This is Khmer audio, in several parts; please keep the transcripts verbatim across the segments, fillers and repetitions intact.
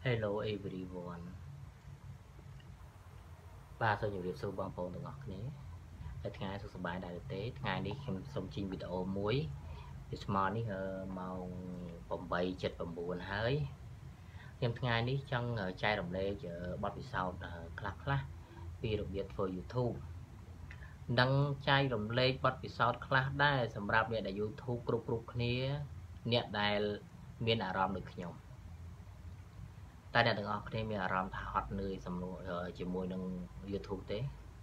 Hello everyone បាទសូមជម្រាបសួរបងប្អូនទាំងអស់គ្នាតែថ្ងៃសុខសប្បាយដែរទេថ្ងៃនេះខ្ញុំសូមជិញវីដេអូមួយពីស្មោះនេះម៉ោង eight seventy-nine ហើយខ្ញុំថ្ងៃនេះចង់ចែករំលែកបទពិសោធន៍ខ្លះខ្លះពីរបៀបធ្វើ YouTube នឹងចែករំលែកបទពិសោធន៍ខ្លះដែរសម្រាប់អ្នកដែល YouTube គ្រប់គ្រប់គ្នាអ្នកដែលមានអារម្មណ៍ដូចខ្ញុំតែអ្នកទាំងអស់គ្នាមានអារម្មណ៍ថាហត់នឿយសំណួរជាមួយនឹង YouTube ទេ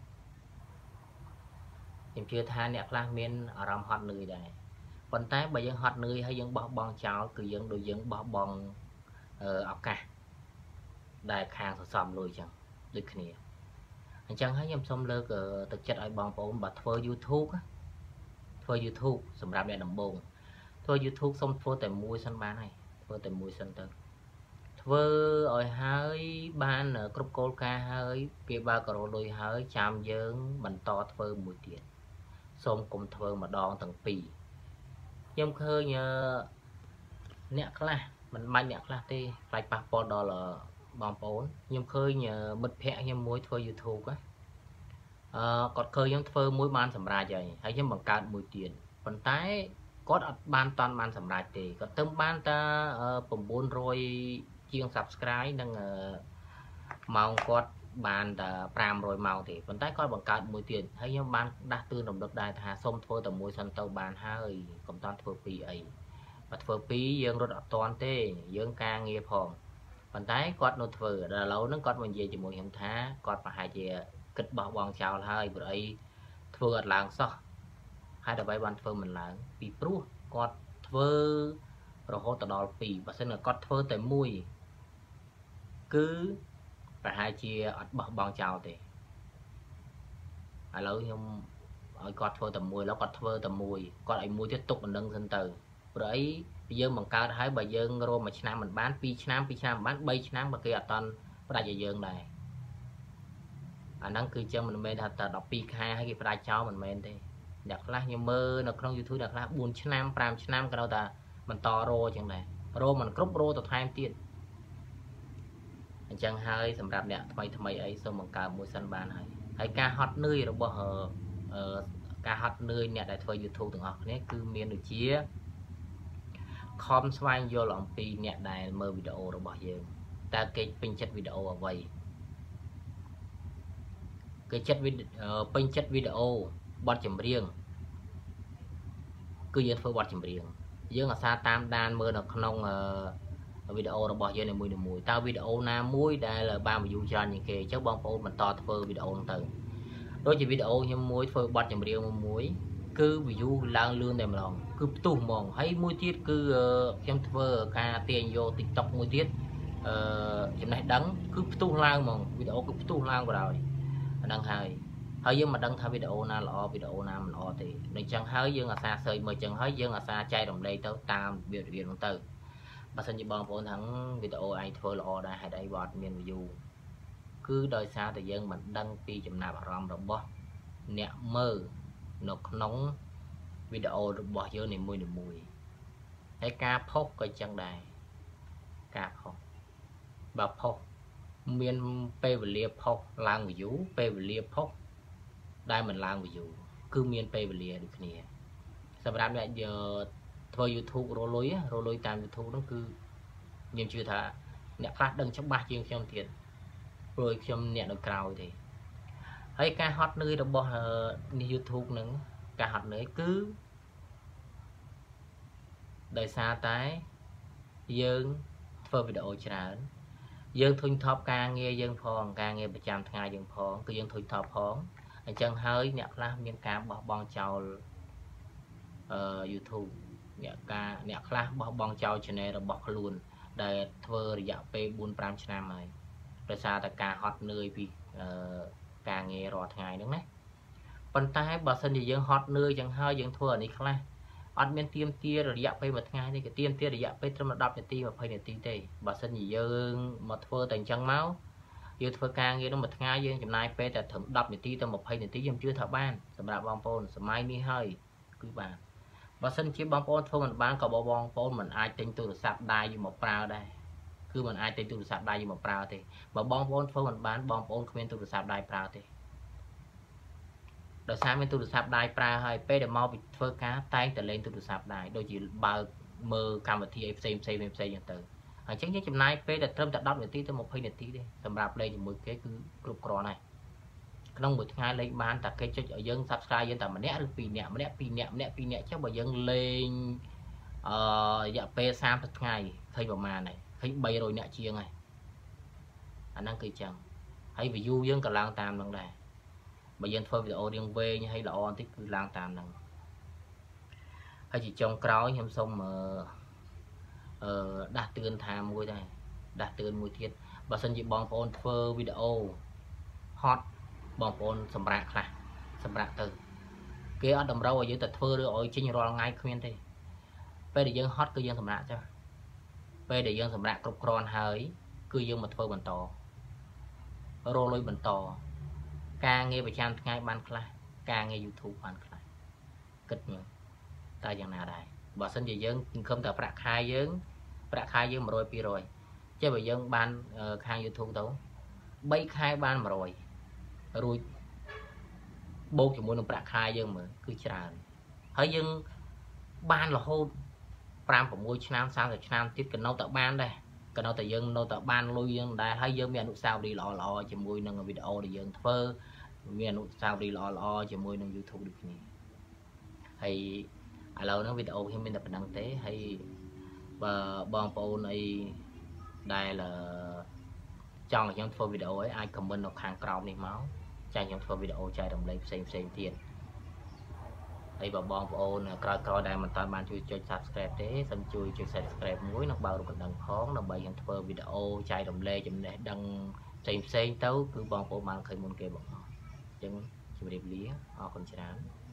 ខ្ញុំជឿថាអ្នកខ្លះមានអារម្មណ៍ហត់នឿយដែរប៉ុន្តែបើយើងហត់នឿយហើយយើងបោះបង់ចោលគឺយើងដូចយើងបោះបង់ឱកាសដែលខាងសន្សំលុយចឹងដូចគ្នាអញ្ចឹងហើយខ្ញុំសូមលើកទឹកចិត្តឲ្យបងប្អូនបើធ្វើ YouTube ធ្វើ YouTube សម្រាប់អ្នកដំបូងធ្វើ YouTube សូមធ្វើតែមួយសិនបានហើយធ្វើតែមួយសិនទៅធ្វើឲ្យហើយបានគ្រប់គោលការណ៍ហើយពេលបើក៏រលុយហើយចាំយើងបន្តធ្វើមួយទៀតសូមកុំធ្វើម្ដងទាំងពីរខ្ញុំឃើញអ្នកខ្លះមិនបាច់អ្នកខ្លះទេខ្លាចប៉ះពាល់ដល់បងប្អូនខ្ញុំឃើញមិត្តភ័ក្ដិខ្ញុំមួយធ្វើ YouTube អឺគាត់ឃើញខ្ញុំធ្វើមួយបានសម្រេចហើយហើយខ្ញុំបង្កើតមួយទៀតប៉ុន្តែគាត់អត់បានតាន់បានសម្រេចទេគាត់ទៅបានតែnine hundredជាង Subscribe និងម៉ោងគាត់បានតែfive hundredម៉ោងទេប៉ុន្តែគាត់បង្កើតមួយទៀតហើយខ្ញុំបានដាស់តឿនរំលឹកដែរថាសូមធ្វើតែមួយសិនទៅបានហើយកុំតាន់ធ្វើពីរអីបើធ្វើពីរយើងរត់អត់តាន់ទេយើងការងារផងប៉ុន្តែគាត់នៅធ្វើដល់ឥឡូវហ្នឹងគាត់មកនិយាយជាមួយខ្ញុំថាគាត់ប្រហែលជាគិតបោះបង់ចោលហើយព្រោះអីធ្វើអត់ឡើងសោះហើយដើម្បីបានធ្វើមិនឡើងពីព្រោះគាត់ធ្វើរហូតដល់ពីរបើសិនតែគាត់ធ្វើតែមួយគឺប្រហែលជាអត់បោះបង់ចោលទេឥឡូវខ្ញុំឲ្យគាត់ធ្វើតែមួយแล้วគាត់ធ្វើតែមួយគាត់ឲ្យមួយទៀតទុកបណ្ដឹងសិនទៅព្រោះអីយើងបង្កើតហើយបើយើងរមមួយឆ្នាំមិនបានពីរឆ្នាំពីរឆ្នាំមិនបាន3ឆ្នាំបើគេអត់តន់ផ្ដាច់ឲ្យយើងដែរអាហ្នឹងគឺចឹងមិនមែនថាតែtwelveខែហើយគេផ្ដាច់ចោលមិនមែនទេអ្នកខ្លះខ្ញុំមើលនៅក្នុង YouTube អ្នកខ្លះfourឆ្នាំfiveឆ្នាំក៏នៅតែបន្តរោចឹងដែររោមិនគ្រប់រោទៅថែមទៀតអញ្ចឹងហើយសម្រាប់អ្នកថ្មីថ្មីអីសូមបង្កើតមួយសិនបានហើយហើយការហត់នឿយរបស់ការហត់នឿយអ្នកដែលធ្វើ YouTube ទាំងអស់គ្នាគឺមានដូចជាខំស្វែងយល់អំពីអ្នកដែលមើលវីដេអូរបស់យើងតើគេពេញចិត្តវីដេអូអ្វីគេចិត្តពេញចិត្តវីដេអូបទចម្រៀងគឺយើងធ្វើបទចម្រៀងយើងអាសាតាមដានមើលនៅក្នុងវីដេអូរបស់យើងនីមួយៗតើវីដេអូណាមួយដែលបាន view ច្រើនជាងគេអញ្ចឹងបងប្អូនបន្តធ្វើវីដេអូហ្នឹងទៅដូចជាវីដេអូខ្ញុំមួយធ្វើបទចម្រៀងមួយគឺ view ឡើងលឿនតែម្ដងគឺផ្ទុះហ្មងហើយមួយទៀតគឺខ្ញុំធ្វើការទាញយក TikTok មួយទៀតអឺចំណេះដឹងគឺផ្ទុះឡើងហ្មងវីដេអូគឺផ្ទុះឡើងបណ្ដោយអាហ្នឹងហើយហើយយើងមិនដឹងថាវីដេអូណាល្អវីដេអូណាមិនល្អទេដូច្នេះហើយយើងអាសាសើចមើលចឹងហើយយើងអាសាចែករំលែកទៅតាមរបៀបរបៀបហ្នឹងទៅបើសិនជាបងប្អូនថាវីដេអូឯងធ្វើល្អដែរហេតុអីបើអត់មាន view គឺដោយសារតែយើងមិនដឹងពីចំណាប់អារម្មណ៍របស់អ្នកមើលនៅក្នុងវីដេអូរបស់យើងនីមួយៗហើយការផុសក៏ចឹងដែរការផុសបើផុសមានពេលវេលាផុសឡើង view ពេលវេលាផុសដែលមិនឡើង view គឺមានពេលវេលាដូចគ្នាសម្រាប់អ្នកធ្វើ YouTube រលុយរលុយតាម YouTube ហ្នឹងគឺខ្ញុំជឿថាអ្នកខ្លះដឹងច្បាស់ជាងខ្ញុំទៀតព្រោះខ្ញុំអ្នកនៅក្រៅទេហើយការហត់នឿយរបស់នេះ YouTube ហ្នឹងការហត់នឿយគឺដោយសារតែយើងធ្វើវីដេអូច្រើនយើងធុញថប់ការងារយើងផងការងារប្រចាំថ្ងៃយើងផងគឺយើងធុញថប់ផងអញ្ចឹងហើយអ្នកខ្លះមានការបោះបង់ចោលអឺ YouTube អ្នកការអ្នកខ្លះបោះបង់ចោល channel របស់ខ្លួនដែលធ្វើរយៈពេលfour fiveឆ្នាំហើយដោយសារតែការហត់នឿយពីអឺការងាររាល់ថ្ងៃហ្នឹងណាប៉ុន្តែបើសិនជាយើងហត់នឿយចឹងហើយយើងធ្វើអានេះខ្លះអត់មានទៀមទារយៈពេលមួយថ្ងៃទេគេទៀមទារយៈពេលត្រឹមtenនាទីtwentyនាទីទេបើសិនជាយើងមកធ្វើតែអញ្ចឹងមកយើងធ្វើការងារនោះមួយថ្ងៃយើងចំណាយពេលតែត្រឹមtenនាទីទៅtwentyនាទីខ្ញុំជឿថាបានសម្រាប់បងប្អូនសម័យនេះហើយគឺបានបើសិនជាបងប្អូនធ្វើមិនបានក៏បងប្អូនមិនអាចទិញទូរស័ព្ទដៃយកមកប្រើដែរឃ cứ mình ai tênទូrស័ព្ទដៃយកមកប្រើទេបើបងប្អូនធ្វើមិនបានបងប្អូនគ្មានទូរស័ព្ទដៃប្រើទេដោយសារមានទូរស័ព្ទដៃប្រើហើយពេលដែលមកពីធ្វើការតែងតែលេងទូរស័ព្ទដៃដូចជាបើកមើលកម្មវិធីអីផ្សេងផ្សេងផ្សេងហ្នឹងទៅអញ្ចឹងយើងចំណាយពេលតែត្រឹមតែដប់នាទីទៅម្ភៃនាទីទេសម្រាប់លេងជាមួយគេគឺគ្រប់គ្រាន់ហើយក្នុងមួយថ្ងៃលេងបានតែគេចុចឲ្យយើង Subscribe យើងតែម្នាក់ឬពីរនាក់ម្នាក់ពីរនាក់ម្នាក់ពីរនាក់ចុះបើយើងលេងអឺរយៈពេលសាមសិបថ្ងៃឃើញប្រហែលហើយឃើញបីរយនាក់ជាងហើយអាហ្នឹងគឺចឹងហើយ view យើងក៏ឡើងតាមហ្នឹងដែរបើយើងធ្វើវីដេអូរៀងវែងហើយល្អបន្តិចគឺឡើងតាមហ្នឹងហើយជាចុងក្រោយខ្ញុំសូមអឺដាស់តឿនថាមួយដែរដាស់តឿនមួយទៀតបើសិនជាបងប្អូនធ្វើវីដេអូហត់បងប្អូនសម្រាប់ខ្លះសម្រាប់ទៅគេអត់តម្រូវឲ្យយើងទៅធ្វើឬឲ្យចេញរាល់ថ្ងៃគ្មានទេពេលដែលយើងហត់គឺយើងសម្រាប់ចុះពេលដែលយើងសម្រាប់គ្រប់គ្រាន់ហើយគឺយើងមកធ្វើបន្តរលុយបន្តការងារប្រចាំថ្ងៃបានខ្លះការងារ YouTube បានខ្លះគិតមើលតែយ៉ាងណាដែរបើសិនជាយើងសង្ឃឹមតែប្រាក់ខែយើងប្រាក់ខែយើងmột trăm ពីររយចេះបើយើងបានខាង YouTube ទៅបីខែបានmột trămរួចបូកជាមួយនឹងប្រាក់ខែយើងមើលគឺច្រើនហើយយើងបានរហូតប្រាំប្រាំមួយឆ្នាំសាមសិបឆ្នាំទៀតក៏នៅតែបានដែរក៏នៅតែយើងនៅតែបានលុយយើងដែរហើយយើងមានអនុស្សាវរីយ៍ល្អល្អជាមួយនឹងវីដេអូដែលយើងធ្វើមានអនុស្សាវរីយ៍ល្អល្អជាមួយនឹង YouTube ដូចគ្នាហើយឥឡូវហ្នឹងវីដេអូខ្ញុំមានតែប៉ុណ្្នឹងទេហើយបើបងប្អូនអីដែលចង់ឲ្យខ្ញុំធ្វើវីដេអូអីអាច comment នៅខាងក្រោមនេះមកចាខ្ញុំធ្វើវីដេអូចែករំលែកផ្សេងផ្សេងទៀតហើយបើបងប្អូនក្រោយក្រោយដែលមិនតាន់បានជួយចុច Subscribe ទេសូមជួយចុច Subscribe មួយនិងបើករូបកណ្ដឹងផងដើម្បីខ្ញុំធ្វើវីដេអូចែករំលែកចំណេះដឹងផ្សេងផ្សេងទៅគឺបងប្អូនបានឃើញមុនគេបងអញ្ចឹងជម្រាបលាអរគុណច្រើន